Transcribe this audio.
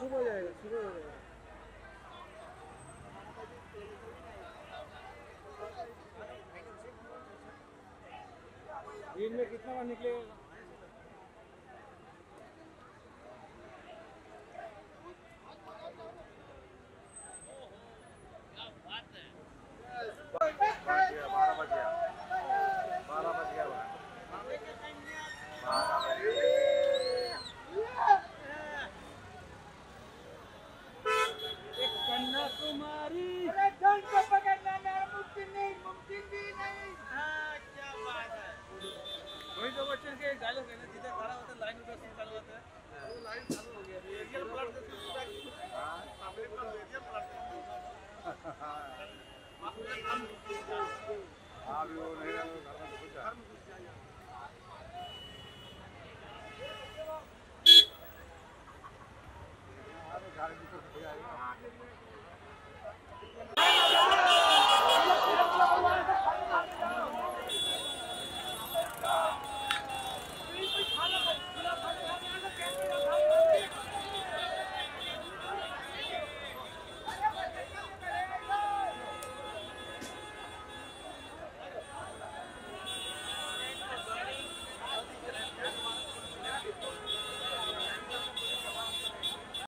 शुरू हो जाएगा, शुरू हो जाएगा। दिन में कितना बार निकलेगा? कन्याकुमारी को पकड़ना मुमकिन नहीं, मुमकिन भी नहीं। हाँ, क्या बात है। अमिताभ बच्चन के एक डायलॉग है ना, जिधर खड़ा होता है लाइन उधर से चालू होता है, वो लाइन चालू हो गया। एरियल ब्लड से एरियल ब्लड हाँ भी वो नहीं घर में घुस जाएगा।